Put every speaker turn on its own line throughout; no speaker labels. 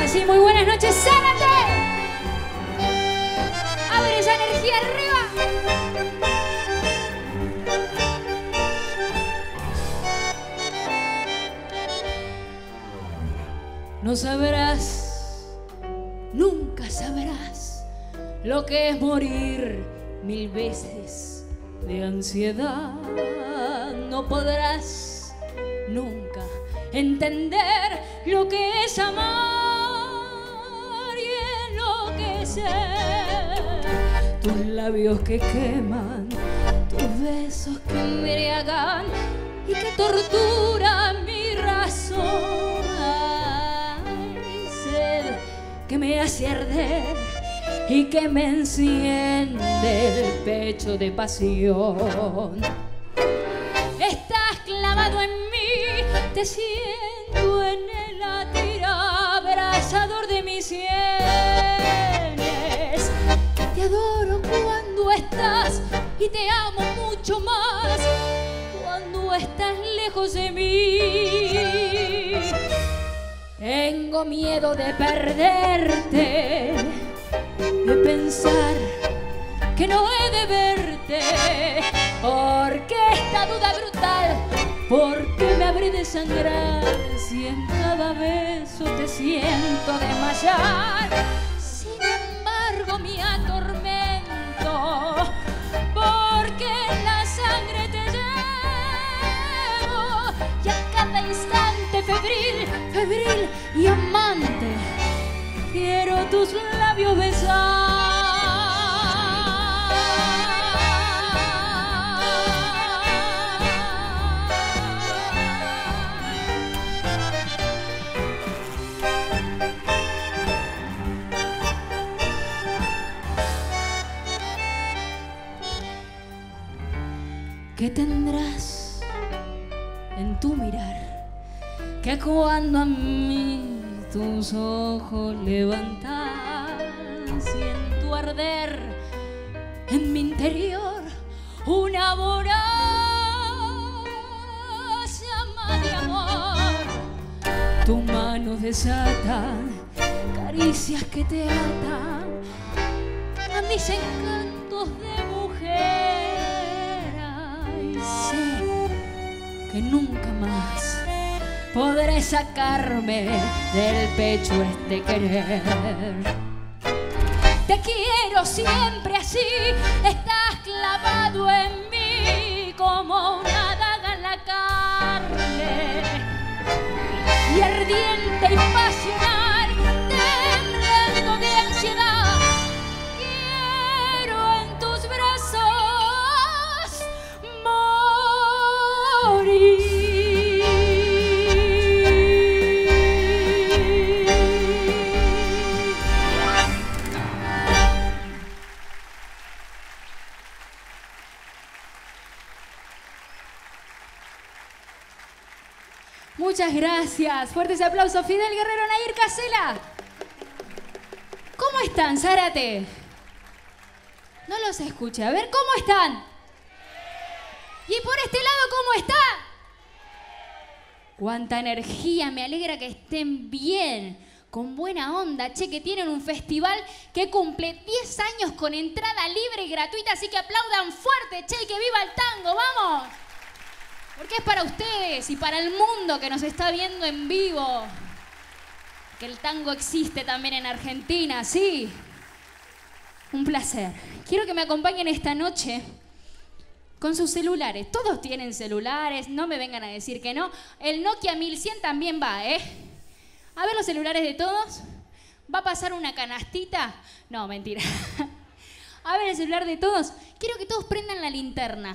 sí, muy buenas noches, Zárate. A ver esa energía arriba. No sabrás, nunca sabrás lo que es morir 1000 veces de ansiedad. No podrás nunca entender lo que es amar y enloquecer. Tus labios que queman, tus besos que embriagan y que torturan mi razón. Ay, sed que me hace arder y que me enciende el pecho de pasión. Estás clavado en mí, te siento en el latir abrasador de mis sienes. Te adoro cuando estás y te amo mucho más cuando estás lejos de mí. Tengo miedo de perderte, de pensar que no he de verte, porque esta duda brutal, porque me habré de sangrar si en cada beso te siento desmayar. Sin embargo me atormento, porque en la sangre te llevo y a cada instante febril, febril y amante quiero tus labios besar. ¿Qué tendrás en tu mirar que cuando a mí tus ojos levantas siento arder en mi interior una voraz llama de amor? Tus manos desatan caricias que te atan a mis encantos de mujer. Sé que nunca más podré sacarme del pecho este querer. Te quiero siempre así, estás clavado en mí como una daga en la carne, y ardiente y pasional, temblando de ansiedad, quiero en tus brazos morir. Muchas gracias. Fuertes aplausos. Fidel Guerrero, Nair Casela. ¿Cómo están, Zárate? No los escuché. A ver, ¿cómo están? ¿Y por este lado cómo están? ¡Cuánta energía! Me alegra que estén bien, con buena onda. Che, que tienen un festival que cumple 10 años con entrada libre y gratuita, así que aplaudan fuerte, che, y que viva el tango, ¡vamos! Porque es para ustedes y para el mundo que nos está viendo en vivo. Que el tango existe también en Argentina, ¿sí? Un placer. Quiero que me acompañen esta noche con sus celulares. Todos tienen celulares, no me vengan a decir que no. El Nokia 1100 también va, ¿eh? A ver los celulares de todos. ¿Va a pasar una canastita? No, mentira. A ver el celular de todos. Quiero que todos prendan la linterna.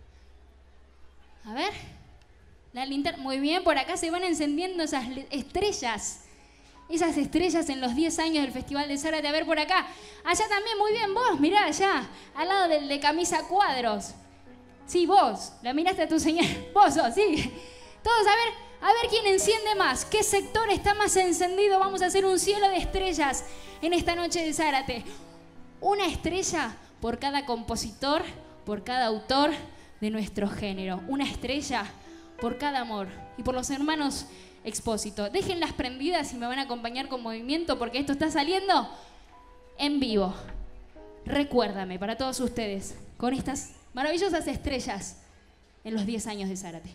A ver, la linterna, muy bien, por acá se van encendiendo esas estrellas en los 10 años del Festival de Zárate. A ver por acá, allá también, muy bien, vos, mirá allá, al lado del de camisa a cuadros. Sí, vos, la miraste a tu señal, vos sos, sí. Todos, a ver quién enciende más, qué sector está más encendido. Vamos a hacer un cielo de estrellas en esta noche de Zárate. Una estrella por cada compositor, por cada autor de nuestro género. Una estrella por cada amor y por los hermanos Expósito. Déjenlas prendidas y me van a acompañar con movimiento porque esto está saliendo en vivo. Recuérdame, para todos ustedes, con estas maravillosas estrellas en los 10 años de Zárate.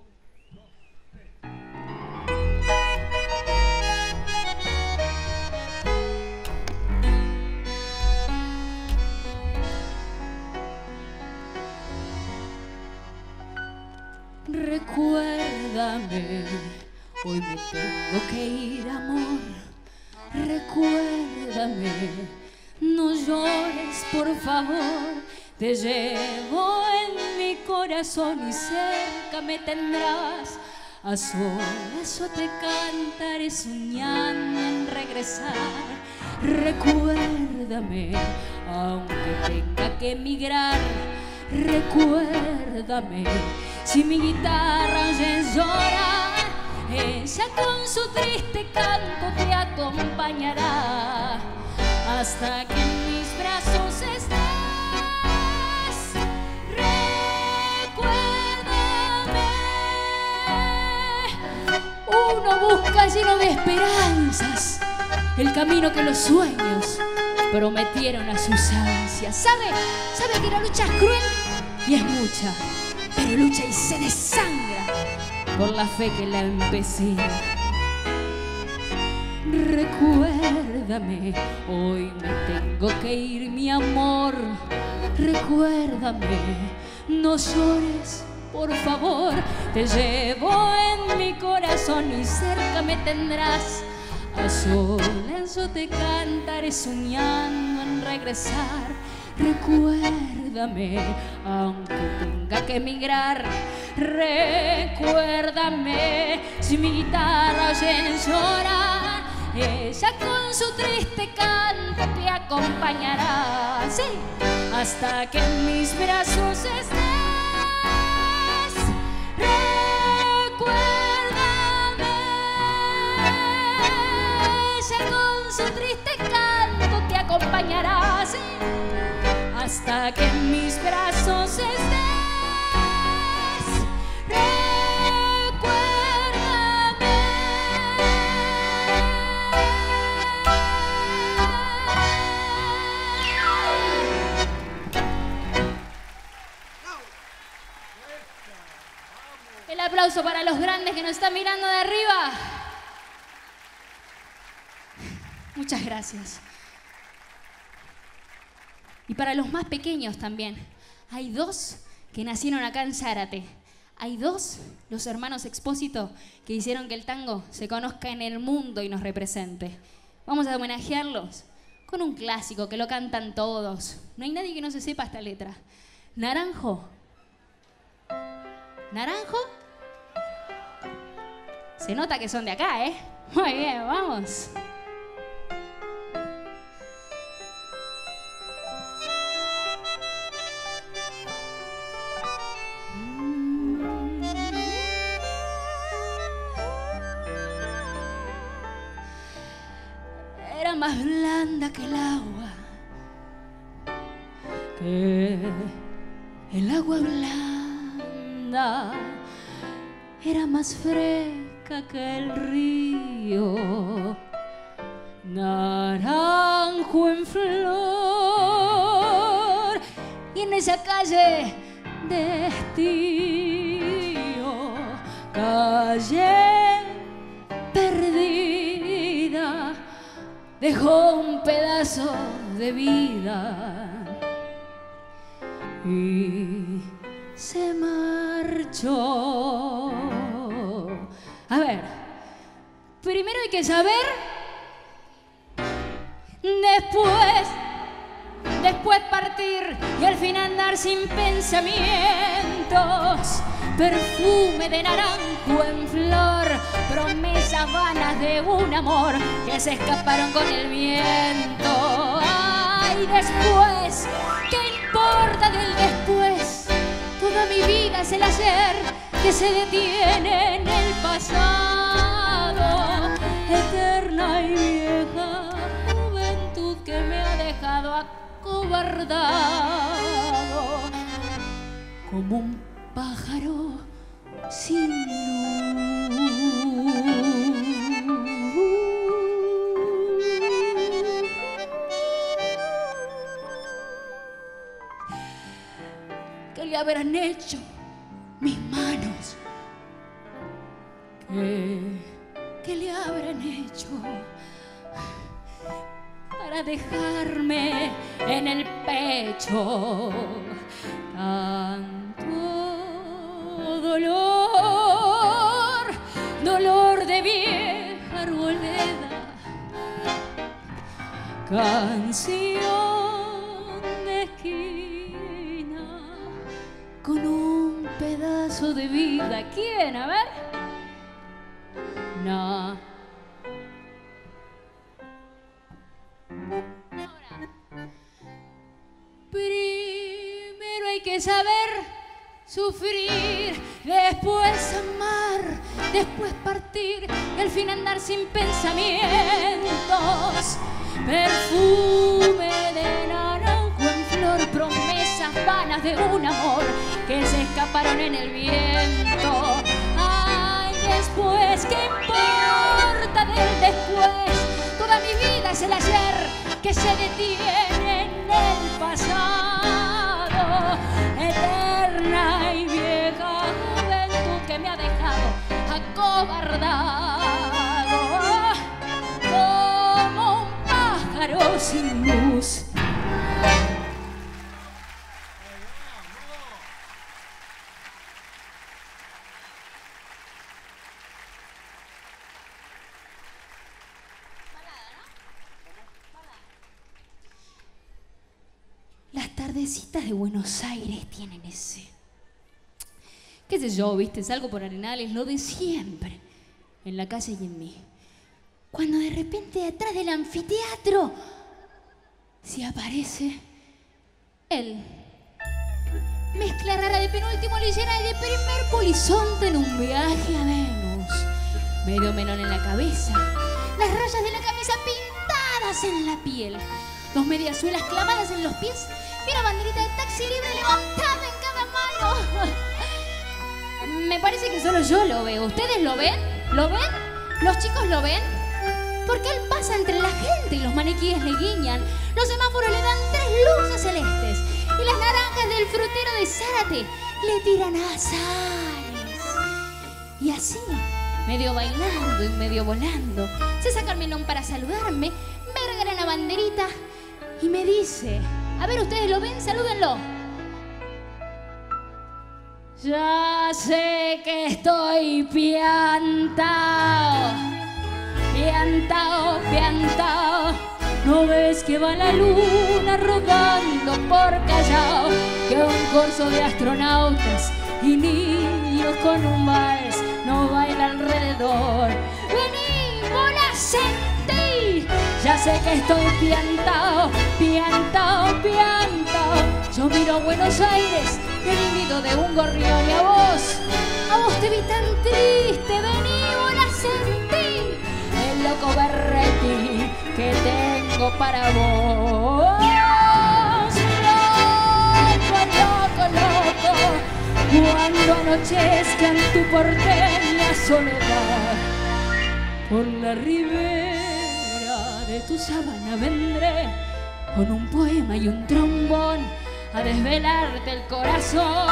Recuérdame, hoy me tengo que ir, amor. Recuérdame, no llores, por favor. Te llevo en mi corazón y cerca me tendrás. A solas yo te cantaré soñando en regresar. Recuérdame, aunque tenga que emigrar. Recuérdame, si mi guitarra oye llorar, ella con su triste canto te acompañará hasta que en mis brazos estés. Recuérdame. Uno busca lleno de esperanzas el camino que los sueños prometieron a sus ansias. ¿Sabe que la lucha es cruel y es mucha? Pero lucha y se desangra por la fe que la empecina. Recuérdame, hoy me tengo que ir, mi amor. Recuérdame, no llores, por favor. Te llevo en mi corazón y cerca me tendrás. A solas yo te cantaré soñando en regresar. Recuérdame, aunque tenga que emigrar. Recuérdame, si mi guitarra oye llorar, ella con su triste canto te acompañará, sí, hasta que en mis brazos estés. Recuérdame, ella con su triste canto te acompañará, sí, hasta que en mis brazos estés. Recuérdame. El aplauso para los grandes que nos están mirando de arriba. Muchas gracias. Y para los más pequeños también. Hay dos que nacieron acá en Zárate. Hay dos, los hermanos Expósito, que hicieron que el tango se conozca en el mundo y nos represente. Vamos a homenajearlos con un clásico que lo cantan todos. No hay nadie que no se sepa esta letra. Naranjo. ¿Naranjo? Se nota que son de acá, ¿eh? Muy bien, vamos. Más blanda que el agua, blanda, era más fresca que el río, naranjo en flor, y en esa calle de estío, calle perdida, dejó un pedazo de vida y se marchó. A ver, primero hay que saber, después partir y al fin andar sin pensamientos. Perfume de naranjo en flor, promesas vanas de un amor que se escaparon con el viento. Ay, después, ¿qué importa del después? Toda mi vida es el ayer que se detiene en el pasado. Eterna y vieja juventud que me ha dejado acobardado como un pájaro sin luz. habrán hecho mis manos? ¿Qué le habrán hecho para dejarme en el pecho tanto dolor, dolor de vieja arboleda, canción de esquina con un pedazo de vida? ¿Quién? A ver. No. Primero hay que saber sufrir, después amar, después partir y al fin andar sin pensamientos. Perfume de naranjo en flor, promesas vanas de un amor que se escaparon en el viento. Ay, después, ¿qué importa del después? Toda mi vida es el ayer que se detiene en el pasado. Eterna y vieja juventud que me ha dejado acobardado como un pájaro sin luz. Las tardecitas de Buenos Aires tienen ese, qué sé yo, viste, salgo por Arenales, lo de siempre, en la calle y en mí. Cuando de repente detrás del anfiteatro se aparece él. Mezcla rara de penúltimo lillera y de primer polizonte en un viaje a Venus. Medio melón en la cabeza, las rayas de la camisa pintadas en la piel, dos mediasuelas clavadas en los pies y una banderita de taxi libre levantada en cada mano. Me parece que solo yo lo veo. ¿Ustedes lo ven? ¿Lo ven? ¿Los chicos lo ven? Porque él pasa entre la gente y los maniquíes le guiñan. Los semáforos le dan 3 luces celestes y las naranjas del frutero de Zárate le tiran azares. Y así, medio bailando y medio volando, se saca el melón para saludarme, me regala una banderita y me dice: a ver, ¿ustedes lo ven? Salúdenlo. Ya sé que estoy piantao, piantao, piantao. ¿No ves que va la luna rodando por Callao? Que un corso de astronautas y niños con un vals no baila alrededor. Vení, bola, sentí. Ya sé que estoy piantao, piantao, piantao. Yo miro a Buenos Aires, el nido de un gorrión, y a vos te vi tan triste. Vení, bola, sentí el loco berretí que tengo para vos. Loco, loco, loco, cuando anochezcan tu porteña soledad, por la ribera de tu sabana vendré con un poema y un trombón a desvelarte el corazón.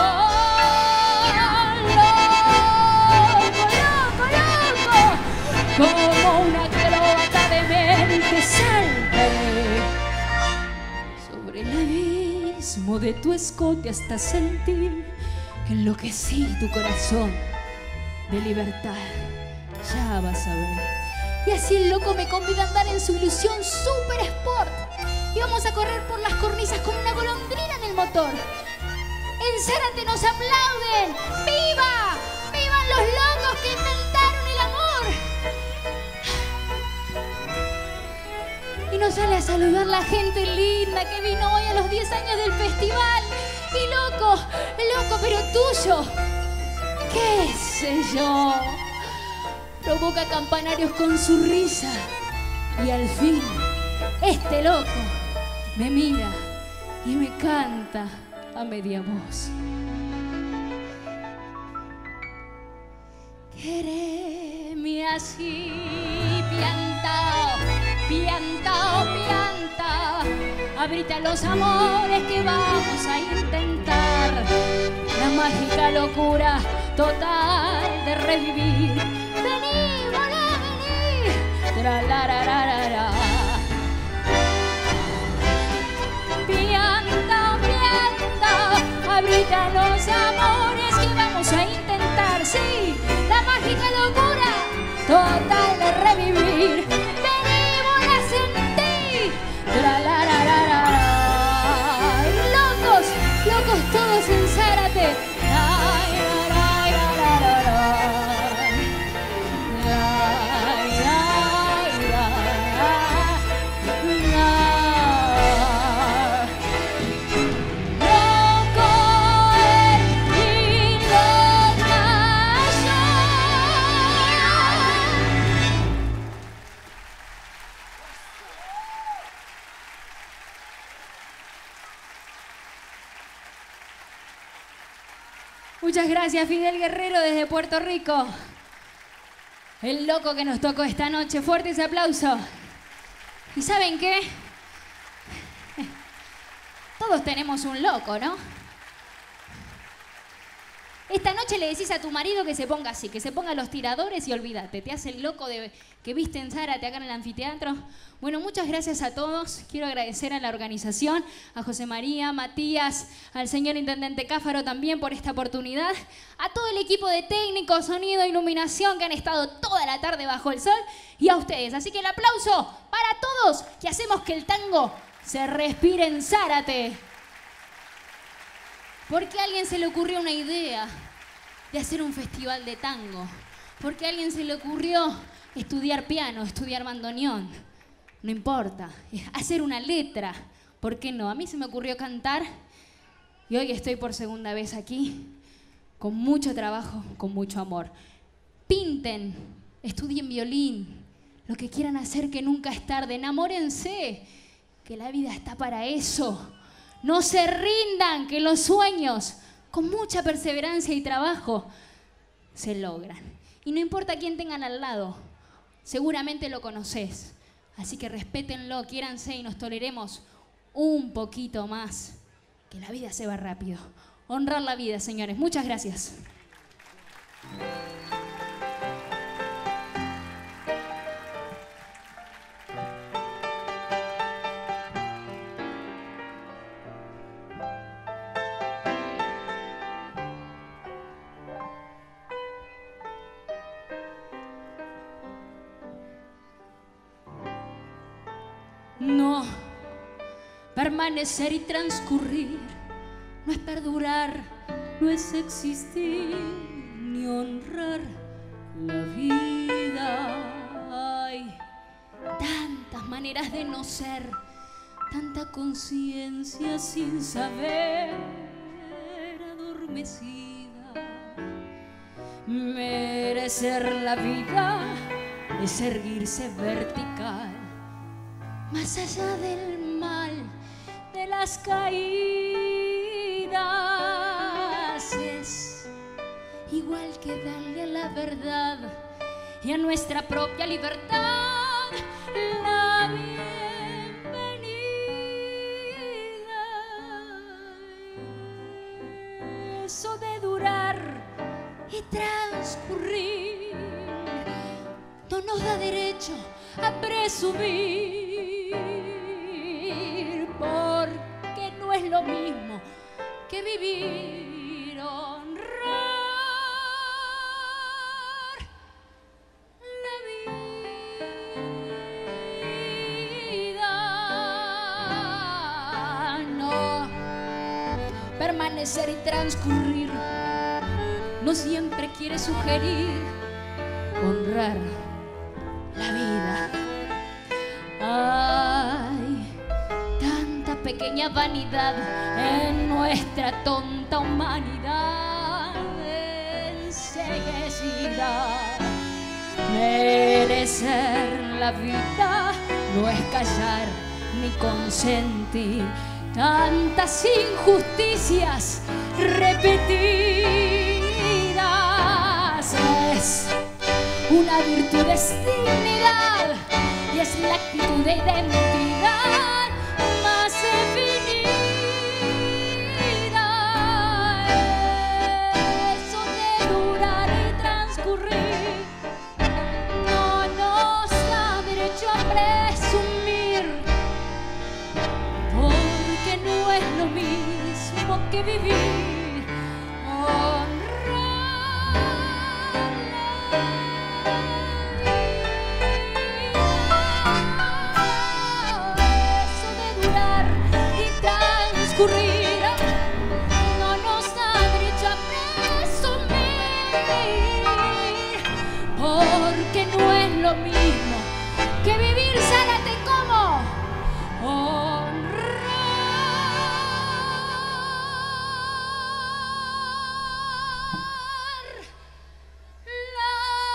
Loco, loco, loco, como una acróbata de mente saltaré sobre el abismo de tu escote hasta sentir que enloquecí tu corazón de libertad. Ya vas a ver. Y así el loco me convida a andar en su ilusión super sport. Y vamos a correr por las cornisas con una golondrina en el motor. En Zárate nos aplauden. ¡Viva! ¡Vivan los locos que inventaron el amor! Y nos sale a saludar la gente linda que vino hoy a los 10 años del festival. Y loco, loco, pero tuyo, qué sé yo, provoca campanarios con su risa. Y al fin, este loco me mira y me canta a media voz. Quereme así, piantao, piantao, piantao. Abrite a los amores que vamos a intentar. mágica locura total de revivir. Vení, volá, vení. Tralarararara. Pianta, pianta, abrita los amores que vamos a intentar, sí, la mágica locura total de revivir. Vení, volá, sentí. Tralarararara. Locos, locos todos en Zárate. Muchas gracias, Fidel Guerrero desde Puerto Rico. El loco que nos tocó esta noche. Fuerte ese aplauso. ¿Y saben qué? Todos tenemos un loco, ¿no? Esta noche le decís a tu marido que se ponga así, que se ponga los tiradores y olvídate. Te hace el loco que viste en Zárate acá en el anfiteatro. Bueno, muchas gracias a todos. Quiero agradecer a la organización, a José María, Matías, al señor Intendente Cáfaro también por esta oportunidad, a todo el equipo de técnicos, sonido, iluminación que han estado toda la tarde bajo el sol y a ustedes. Así que el aplauso para todos que hacemos que el tango se respire en Zárate. ¿Por qué a alguien se le ocurrió una idea de hacer un festival de tango? ¿Por qué a alguien se le ocurrió estudiar piano, estudiar bandoneón? No importa. Hacer una letra. ¿Por qué no? A mí se me ocurrió cantar y hoy estoy por segunda vez aquí con mucho trabajo, con mucho amor. Pinten, estudien violín, lo que quieran hacer que nunca es tarde. Enamórense, que la vida está para eso. No se rindan, que los sueños, con mucha perseverancia y trabajo, se logran. Y no importa quién tengan al lado, seguramente lo conoces. Así que respétenlo, quiéranse y nos toleremos un poquito más, que la vida se va rápido. Honrar la vida, señores. Muchas gracias. No, permanecer y transcurrir no es perdurar, no es existir ni honrar la vida. Hay tantas maneras de no ser, tanta conciencia sin saber, adormecida. Merecer la vida es erguirse vertical, más allá del mal, de las caídas. Es igual que darle a la verdad y a nuestra propia libertad la bienvenida. Eso de durar y transcurrir no nos da derecho a presumir, porque no es lo mismo que vivir, honrar la vida. No, permanecer y transcurrir no siempre quiere sugerir honrar la vida. Hay tanta pequeña vanidad en nuestra tonta humanidad enceguecida. Merecer la vida no es callar ni consentir tantas injusticias repetidas. Es una virtud, es dignidad y es la actitud de identidad más definida. que vivir, honrar la vida. Eso de durar y transcurrir no nos da derecho a presumir, porque no es lo mismo que vivir, sálate como honrar la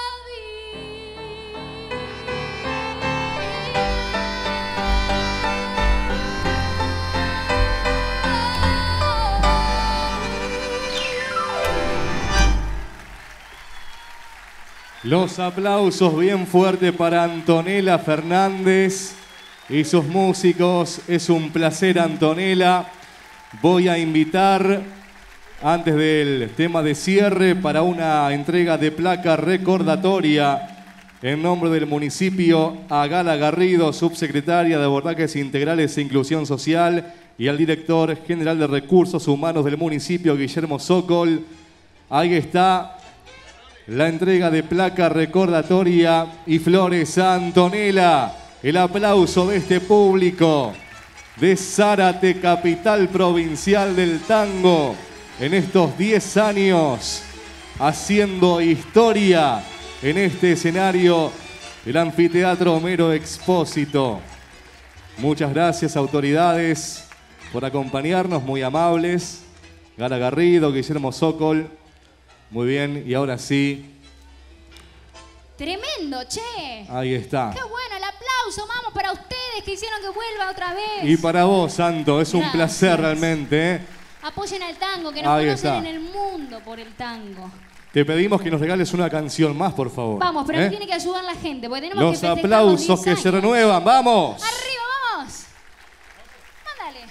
Los aplausos bien fuertes para Antonella Fernández y sus músicos. Es un placer, Antonella. Voy a invitar, antes del tema de cierre, para una entrega de placa recordatoria en nombre del municipio a Gala Garrido, subsecretaria de Abordajes Integrales e Inclusión Social, y al director general de Recursos Humanos del municipio, Guillermo Sokol. Ahí está la entrega de placa recordatoria y flores a Antonella. El aplauso de este público de Zárate, capital provincial del tango, en estos 10 años haciendo historia en este escenario del Anfiteatro Homero Expósito. Muchas gracias, autoridades, por acompañarnos, muy amables. Gala Garrido, Guillermo Sokol. Muy bien, y ahora sí.
Tremendo, che.
Ahí está.
Qué bueno, el aplauso, vamos, para ustedes que hicieron que vuelva otra vez.
Y para vos, Santo, es un
Gracias.
placer realmente, ¿eh?
Apoyen al tango, que nos
Ahí
conocen
está.
en el mundo por el tango.
Te pedimos que nos regales una canción más, por favor.
Vamos, pero
¿eh?
nos tiene que ayudar la gente, porque tenemos que
Los
festejar
aplausos
los
que
10
se
años.
renuevan, ¡vamos!
¡Arriba, vamos! Mándale.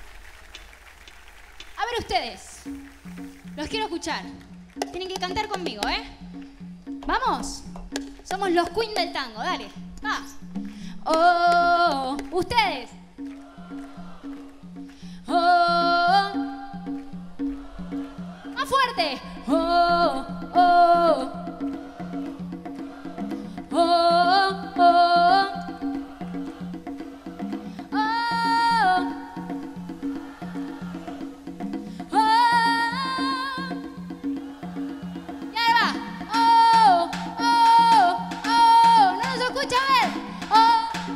A ver ustedes. Los quiero escuchar. Tienen que cantar conmigo, ¿eh? ¡Vamos! Somos los Queen del tango, dale. Va. Oh, ustedes. Oh, más fuerte. Oh, oh. Oh, oh. Oh. Y ahí va. Oh, oh, oh. No nos escucha, a ver. Oh.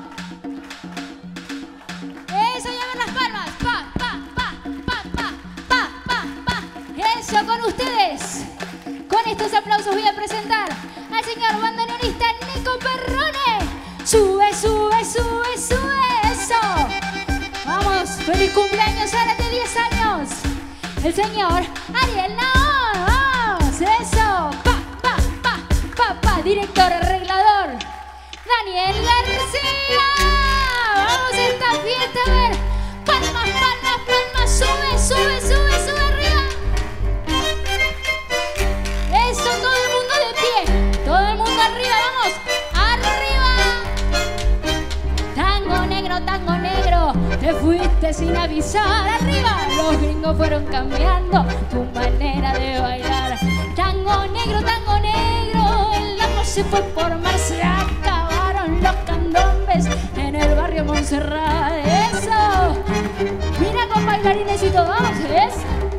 Eso, llamen las palmas. Pa, pa, pa, pa, pa, pa, pa, pa. Eso, con ustedes. Con estos aplausos voy a presentar al señor bandoneonista Nico Perrone. Sube, sube, sube, sube. Eso. Vamos, feliz cumpleaños, Zárate, 10 años. El señor Ariel Naón. Vamos, eso. Pa, pa, pa, pa, pa. Director, arreglador Daniel García. Vamos a esta fiesta, a ver. Palmas, palmas, palmas. Sube, sube, sube, sube arriba. Eso, todo el mundo de pie. Todo el mundo arriba, vamos. Arriba. Tango negro, te fuiste sin avisar. Arriba, los gringos fueron cambiando tu manera de bailar. Tango negro, el amor se fue por mar. Se acabaron los candombes en el barrio Montserrat. Eso, mira con bailarines y todo, vamos, ¿ves?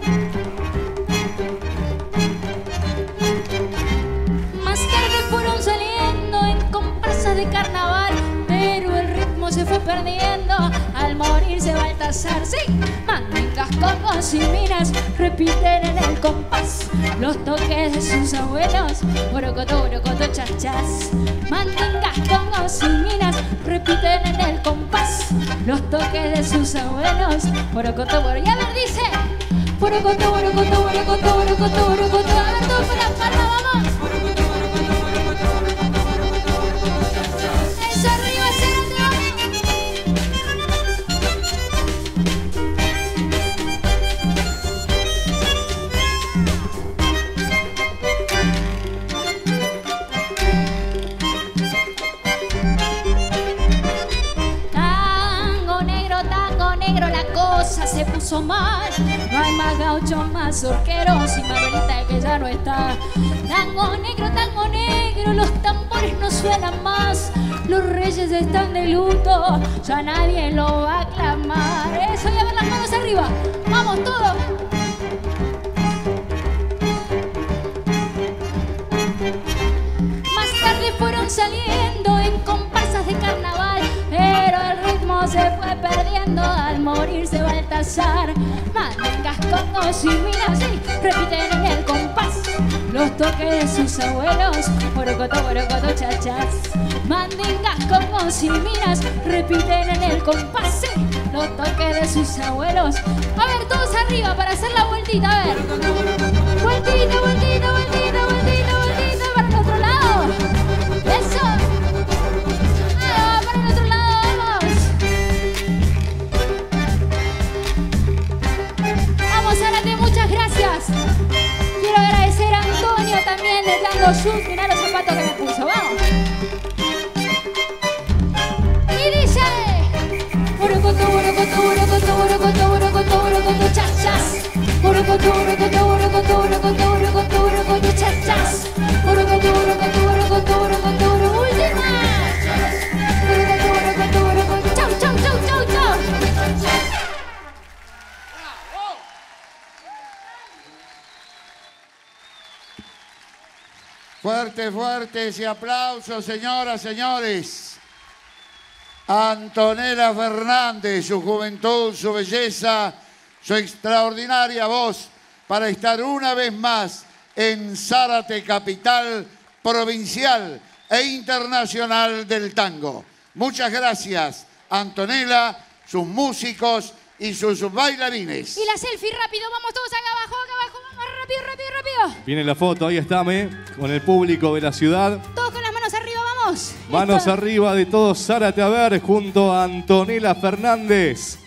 Más tarde fueron saliendo en comparsas de carnaval, pero el ritmo se fue perdiendo al morirse Baltasar. Sí, mandingas, congos y minas repiten en el compás los toques de sus abuelos. Borocoto, chachas. Mandingas, congos y minas repiten en el compás los toques de sus abuelos. Borocoto, y a ver, dice borocoto, borocoto, borocoto, borocoto, borocoto. A ver, todo con la palma, vamos. Eso, arriba, Zárate, tango negro, la cosa se puso mal. No hay más más gauchos, más orqueros y Manuelita que ya no está. Tango negro, los tambores no suenan más. Los reyes están de luto, ya nadie lo va a aclamar. Eso, y a ver las manos arriba. Vamos todos. Más tarde fueron saliendo en comparsas de carnaval, pero el ritmo se fue perdiendo al morirse Baltasar. Mandingas, congos y minas, sí, repiten en el compás los toques de sus abuelos, borocoto, chachas. Mandingas, congos y minas, repiten en el compás, sí, los toques de sus abuelos. A ver, todos arriba para hacer la vueltita, a ver. Vueltita, vueltita, vueltita, vueltita, vueltita, para el otro lado. Eso. Ah, para el otro lado, vamos. Vamos, Zárate, muchas gracias. Quiero agradecer a Antonio también de Dando Shoot. Mirá los zapatos que me puso, vamos. Y dice: borocoto, borocoto, borocoto, borocoto, borocoto, borocoto, chachas. Borocoto, borocoto, borocoto, borocoto, borocoto, borocoto, chachas. Borocoto, borocoto, borocoto, borocoto, borocoto, última. Borocoto, borocoto, borocoto. Chau, chau, chau, chau, chau.
Fuerte, fuerte ese aplauso, señoras, señores. Antonela Fernández, su juventud, su belleza, su extraordinaria voz para estar una vez más en Zárate, capital provincial e internacional del tango. Muchas gracias, Antonela, sus músicos y sus bailarines.
Y la selfie rápido, vamos todos acá abajo, vamos, rápido, rápido, rápido.
Viene la foto, ahí está, con el público de la ciudad.
Todos con las manos arriba, vamos.
Manos
Esto.
arriba de todos, Zárate a ver, junto a Antonela Fernández.